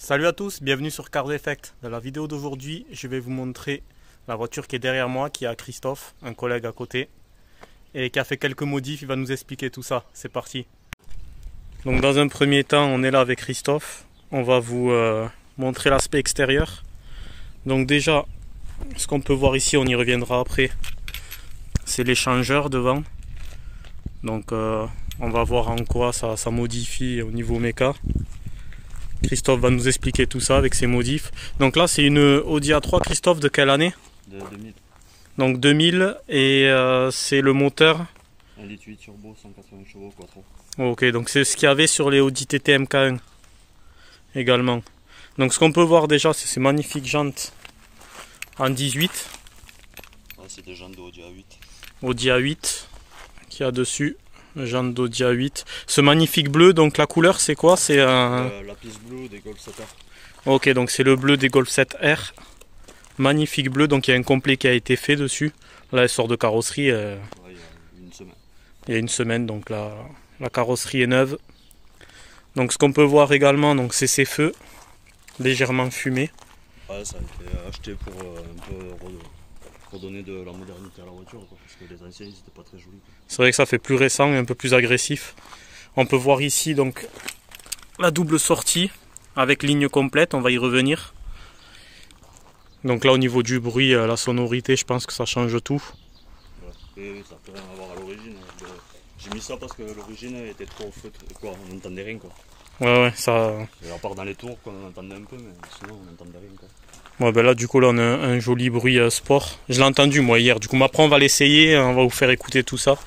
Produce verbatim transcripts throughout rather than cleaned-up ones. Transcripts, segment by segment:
Salut à tous, bienvenue sur Cars Effect. Dans la vidéo d'aujourd'hui, je vais vous montrer la voiture qui est derrière moi, qui est à Christophe, un collègue à côté, et qui a fait quelques modifs. Il va nous expliquer tout ça. C'est parti. Donc dans un premier temps, on est là avec Christophe. On va vous euh, montrer l'aspect extérieur. Donc déjà, ce qu'on peut voir ici, on y reviendra après, c'est l'échangeur devant. Donc euh, on va voir en quoi ça, ça modifie au niveau méca. Christophe va nous expliquer tout ça avec ses modifs. Donc là c'est une Audi A trois, Christophe, de quelle année? De deux mille. Donc deux mille, et euh, c'est le moteur un litre huit turbo, cent quatre-vingts chevaux, quattro. Ok, donc c'est ce qu'il y avait sur les Audi T T M K un également. Donc ce qu'on peut voir déjà, c'est ces magnifiques jantes en dix-huit. Ah, c'est des jantes d'Audi A huit. Audi A huit qu'il y a dessus. Jantes d'Audi A huit. Ce magnifique bleu, donc la couleur c'est quoi? C'est un... Euh, la piste bleue des Golf sept R. Ok, donc c'est le bleu des Golf sept R. Magnifique bleu, donc il y a un complet qui a été fait dessus. Là elle sort de carrosserie. Euh... Ouais, il y a une semaine. Il y a une semaine, donc la, la carrosserie est neuve. Donc ce qu'on peut voir également, donc c'est ces feux légèrement fumés. Ouais, ça a été acheté pour euh, un peu redonner de la modernité à la voiture, quoi, parce que les anciens ils n'étaient pas très jolis. C'est vrai que ça fait plus récent et un peu plus agressif. On peut voir ici donc la double sortie avec ligne complète, on va y revenir. Donc là au niveau du bruit, la sonorité, je pense que ça change tout. Ouais. Et ça peut rien avoir à l'origine. J'ai mis ça parce que l'origine était trop feutre, quoi, on n'entendait rien, quoi. Ouais ouais, ça... Et à part dans les tours qu'on entendait un peu, mais sinon on n'entendait rien, quoi. Ouais, ben là du coup là on a un, un joli bruit euh, sport. Je l'ai entendu moi hier, du coup après on va l'essayer, on va vous faire écouter tout ça.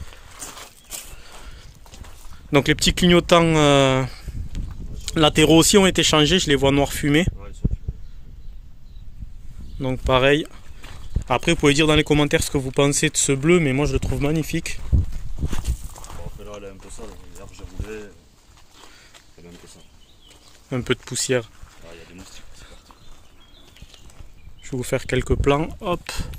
Donc les petits clignotants euh, latéraux aussi ont été changés, je les vois noir fumé. Donc pareil. Après vous pouvez dire dans les commentaires ce que vous pensez de ce bleu, mais moi je le trouve magnifique. Bon, après là elle a un peu ça, hier j'ai roulé, elle a un peu ça. Un peu de poussière. Ah, il y a des moustiques, c'est parti. Je vais vous faire quelques plans, hop.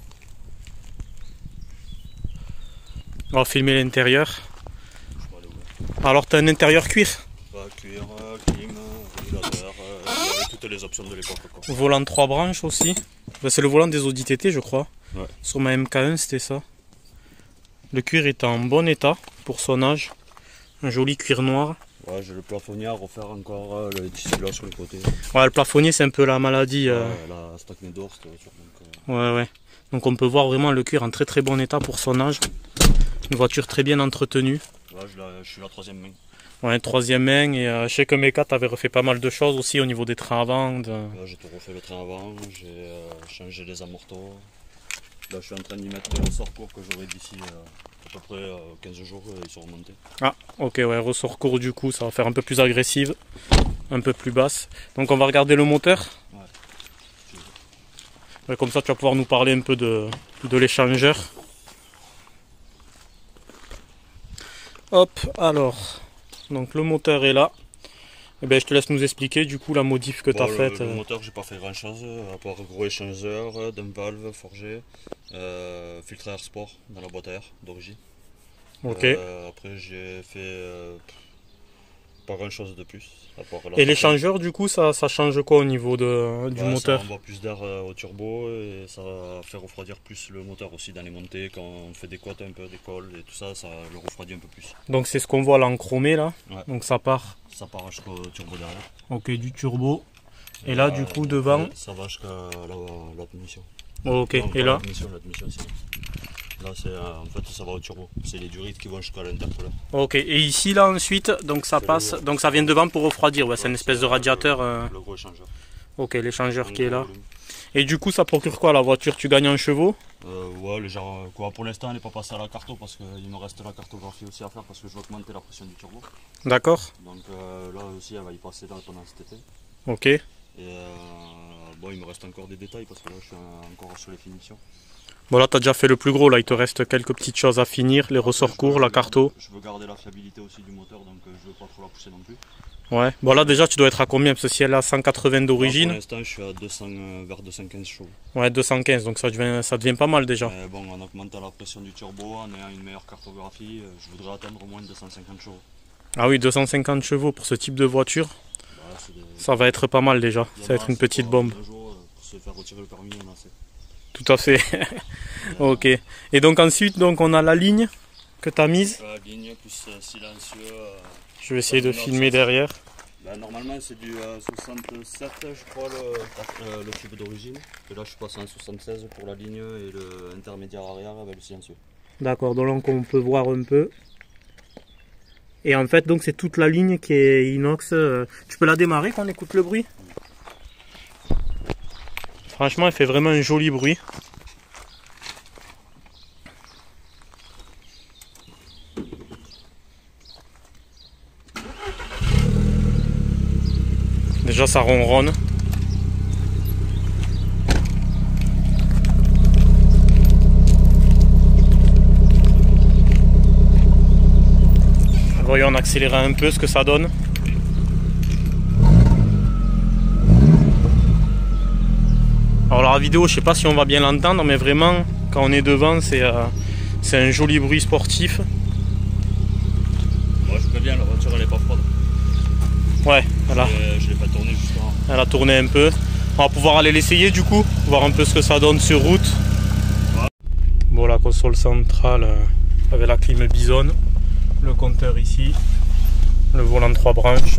On va filmer l'intérieur. Alors tu as un intérieur cuir? Bah, cuir, euh, clim, régulateur, euh, il y avait toutes les options de l'époque. Volant trois branches aussi. Bah, c'est le volant des Audi T T je crois. Ouais. Sur ma M K un c'était ça. Le cuir est en bon état pour son âge. Un joli cuir noir. Ouais, j'ai le plafonnier à refaire encore, euh, le tissu là sur le côté. Ouais, le plafonnier c'est un peu la maladie. Euh... Ouais, la Stockney d'or cette voiture. Donc, euh... Ouais, ouais. Donc on peut voir vraiment le cuir en très très bon état pour son âge. Une voiture très bien entretenue. Ouais, je, la, je suis la troisième main. Ouais, troisième main, et euh, chez Meca tu avais refait pas mal de choses aussi au niveau des trains avant. De... Ouais, j'ai tout refait le train avant, j'ai euh, changé les amortos. Là je suis en train d'y mettre les ressorts courts que j'aurai d'ici euh, à peu près euh, quinze jours, euh, ils sont remontés. Ah ok, ouais, ressort court du coup, ça va faire un peu plus agressive, un peu plus basse. Donc on va regarder le moteur. Ouais. Ouais, comme ça tu vas pouvoir nous parler un peu de, de l'échangeur. Hop, alors, donc le moteur est là. Et ben, je te laisse nous expliquer du coup la modif que bon, tu as le, faite. Le moteur, j'ai pas fait grand chose, à part gros échangeur, d'un valve forgé, euh, filtre à air sport dans la boîte à air d'origine. Ok. Euh, après, j'ai fait euh, pas grand chose de plus. À part et l'échangeur, du coup, ça, ça change quoi au niveau de, du ouais, moteur? Ça envoie plus d'air au turbo et ça va faire refroidir plus le moteur aussi dans les montées. Quand on fait des côtes un peu, des cols et tout ça, ça le refroidit un peu plus. Donc c'est ce qu'on voit là en chromé là. Ouais. Donc ça part. Ça part jusqu'au turbo derrière. Ok, du turbo. Et, et là, là, du coup, devant. Ça va jusqu'à l'admission. Oh, ok, non, et là l'admission, l'admission, c'est là, c'est euh, en fait, ça va au turbo. C'est les durites qui vont jusqu'à l'intercooleur. Ok, et ici, là, ensuite, donc ça passe, le... donc ça vient devant pour refroidir. Ouais, ouais, c'est une espèce de radiateur. Le, euh... le gros échangeur. Ok, l'échangeur qui est là. Volume. Et du coup, ça procure quoi la voiture? Tu gagnes en chevaux? euh, Ouais, le genre, quoi, pour l'instant, elle n'est pas passée à la carto parce qu'il me reste la cartographie aussi à faire parce que je veux augmenter la pression du turbo. D'accord. Donc euh, là aussi, elle va y passer dans, pendant cet été. Ok. Et euh, bon, il me reste encore des détails parce que là, je suis encore sur les finitions. Bon, là, tu as déjà fait le plus gros. Là, il te reste quelques petites choses à finir. Les ressorts Après, courts, la carto. Je veux garder la fiabilité aussi du moteur, donc euh, je veux pas trop la pousser non plus. Ouais. Bon, là, déjà, tu dois être à combien? Parce que si elle est à cent quatre-vingts d'origine. Pour l'instant, je suis à deux cents, euh, vers deux cent quinze chevaux. Ouais, deux cent quinze. Donc ça devient, ça devient pas mal déjà. Mais bon, en augmentant la pression du turbo, en ayant une meilleure cartographie, euh, je voudrais atteindre au moins deux cent cinquante chevaux. Ah oui, deux cent cinquante chevaux pour ce type de voiture. Bah, des... Ça va être pas mal déjà, ça va être une petite bombe. Un jour, pour se faire retirer le permis, on a assez. Tout à fait. Ok. Et donc ensuite, donc on a la ligne que tu as mise. La ligne plus euh, silencieux. Euh, Je vais essayer de filmer derrière. Bah, normalement c'est du euh, soixante-sept je crois le, euh, le tube d'origine. Et là je suis passé en soixante-seize pour la ligne et le intermédiaire arrière avec le silencieux. D'accord, donc on peut voir un peu. Et en fait donc c'est toute la ligne qui est inox. Tu peux la démarrer quand on écoute le bruit? Franchement elle fait vraiment un joli bruit. Déjà ça ronronne. Voyons, on accélérera un peu ce que ça donne. Alors la vidéo, je sais pas si on va bien l'entendre, mais vraiment quand on est devant, c'est euh, c'est un joli bruit sportif. Moi je préviens, la voiture elle est pas froide. Ouais, voilà. Je l'ai pas tourné justement. Elle a tourné un peu. On va pouvoir aller l'essayer du coup, voir un peu ce que ça donne sur route. Ouais. Bon, la console centrale euh, avec la clim Bison, le compteur ici, le volant trois branches.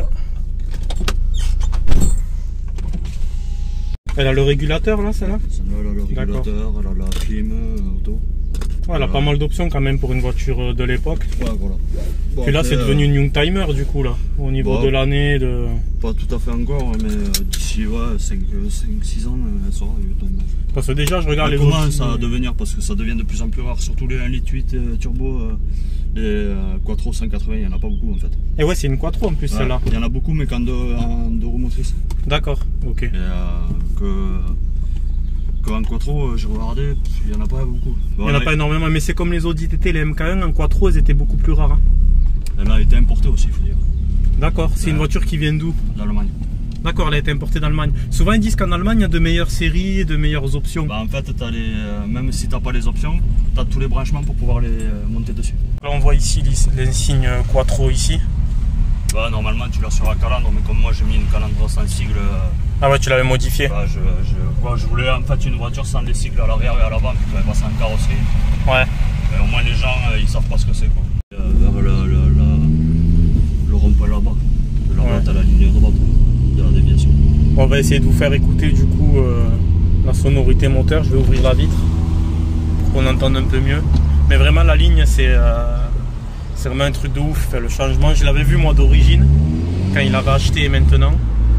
Elle a le régulateur là, celle-là? Celle-là, elle a le régulateur, elle a la clim euh, auto. Ouais, elle a euh... pas mal d'options quand même pour une voiture de l'époque. Ouais, voilà. Bon, puis là, c'est devenu une Young Timer du coup, là, au niveau bon, de l'année. De... Pas tout à fait encore, mais d'ici ouais, cinq six ans, elle sera Young Timer. Parce que déjà, je regarde elle les commence autres... à devenir, parce que ça devient de plus en plus rare, surtout les un litre huit euh, turbo, euh, les euh, Quattro cent quatre-vingts, il n'y en a pas beaucoup en fait. Et ouais, c'est une Quattro en plus, ouais, celle-là. Il y en a beaucoup, mais qu'en deux, en deux roues motrices. D'accord, ok. Et euh, que. En Quattro, j'ai regardé, il n'y en a pas beaucoup. Bon, il n'y en a pas énormément, mais c'est comme les Audi T T, les M K un en Quattro, elles étaient beaucoup plus rares. Hein. Elle a été importée aussi, il faut dire. D'accord, c'est euh, une voiture qui vient d'où? D'Allemagne. D'accord, elle a été importée d'Allemagne. Souvent ils disent qu'en Allemagne, il y a de meilleures séries et de meilleures options. Bah, en fait, as les, euh, même si tu n'as pas les options, tu as tous les branchements pour pouvoir les euh, monter dessus. Là, on voit ici l'insigne Quattro ici. Bah, normalement, tu l'as sur la calandre, mais comme moi j'ai mis une calandre sans sigle. Euh, Ah ouais, tu l'avais modifié. Bah, je, je, quoi, je voulais en fait une voiture sans les sigles à l'arrière et à l'avant qui pouvait passer en carrosserie. Ouais. Et au moins les gens euh, ils savent pas ce que c'est quoi. Euh, vers le, le, le, le rond-point là-bas. Là-bas ouais. T'as la ligne droite de la déviation. On va essayer de vous faire écouter du coup euh, la sonorité moteur. Je vais ouvrir la vitre pour qu'on entende un peu mieux. Mais vraiment la ligne c'est euh, c'est vraiment un truc de ouf. Le changement, je l'avais vu moi d'origine quand il avait acheté et maintenant.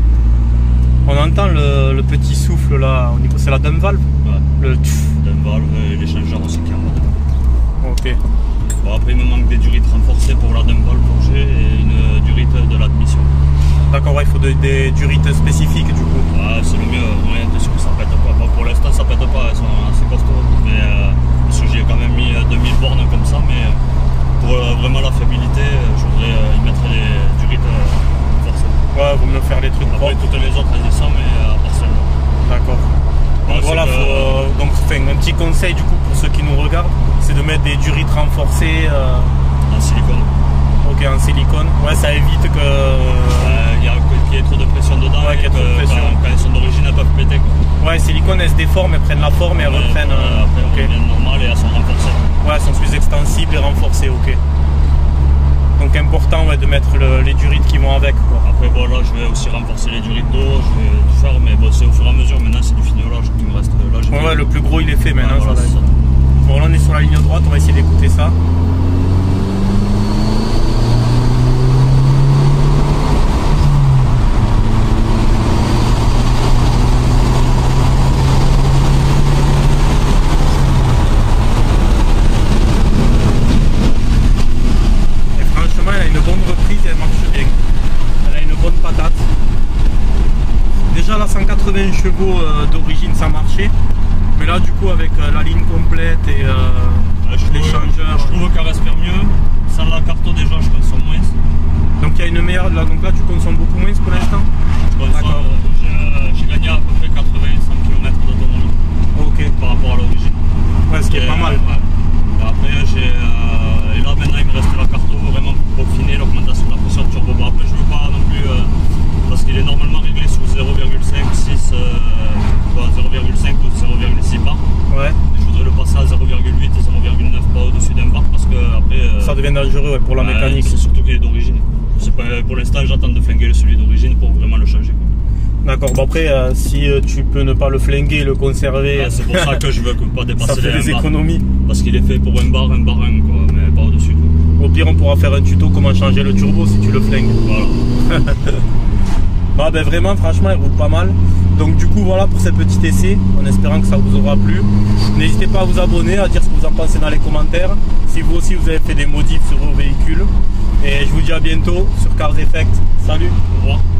On entend le, le petit souffle là, au niveau, c'est la dump valve. Ouais. Le dump valve et l'échangeur aussi qui est en dedans. Ok. Bon, après il me manque des durites renforcées pour la dump valve plongée et une durite de l'admission. D'accord, ouais, il faut de, des durites spécifiques du coup. Ouais, c'est le mieux, moyen de sûr que ça pète pas. Bon, pour l'instant ça pète pas, elles sont assez costauds. Mais euh, parce que j'ai quand même mis deux mille bornes comme ça, mais pour euh, vraiment la fiabilité, je voudrais euh, y mettre des durites. Euh, Ouais, vaut mieux faire les trucs propres. Après, toutes les autres elles descendent, mais à part celle-là. D'accord. Donc voilà, que... faut, euh, donc, un petit conseil du coup pour ceux qui nous regardent, c'est de mettre des durites renforcées euh... en silicone. Ok, en silicone. Ouais, ça évite que. Il euh, y, y ait trop de pression dedans. Ouais, et que, que, de pression. Quand, quand elles sont d'origine, elles peuvent péter. Quoi. Ouais, silicone, elles se déforment, elles prennent la forme et elles ouais, reprennent. Euh, après, okay. Elles reviennent normales et elles sont renforcées. Ouais, elles sont plus extensibles et renforcées, ok. Donc important ouais, de mettre le, les durites qui vont avec. Quoi. Après bon, là je vais aussi renforcer les durites d'eau, je vais tout faire, mais bon, c'est au fur et à mesure. Maintenant c'est du fignolage qui me reste. Là, ouais, ouais, le plus gros il est fait maintenant. Ouais, voilà, ça va ça. Bon là on est sur la ligne droite, on va essayer d'écouter ça. cent quatre-vingts chevaux euh, d'origine ça marchait, mais là du coup avec euh, la ligne complète et euh, ouais, l'échangeur, je trouve qu'elle respire mieux. Sans la carte déjà je consomme moins. Donc il y a une meilleure là, donc là tu consommes beaucoup moins pour l'instant. euh, j'ai gagné à peu près quatre-vingts à cent kilomètres d'autonomie. Ok. Par rapport à l'origine. Ouais, ce qui est, est pas mal. Ouais. Et après j'ai euh, et là maintenant il me reste la carte vraiment pour peaufiner l'augmentation de la pression de turbo. Bon, après je veux pas non plus euh, parce qu'il est normal. devient dangereux ouais, pour la ouais, mécanique. C'est surtout qu'il est d'origine. Pour l'instant, j'attends de flinguer celui d'origine pour vraiment le changer. D'accord, bon après, euh, si euh, tu peux ne pas le flinguer, le conserver. Ouais, c'est pour ça que je veux que pas dépasser ça fait les des économies. Parce qu'il est fait pour un bar, un bar un, quoi, mais pas au-dessus. Au pire, on pourra faire un tuto comment changer le turbo si tu le flingues. Voilà. Bah, ben, vraiment, franchement, il roule pas mal. Donc du coup, voilà pour ce petit essai, en espérant que ça vous aura plu. N'hésitez pas à vous abonner, à dire ce que vous en pensez dans les commentaires. Si vous aussi, vous avez fait des modifs sur vos véhicules. Et je vous dis à bientôt sur Cars Effect. Salut. Au revoir.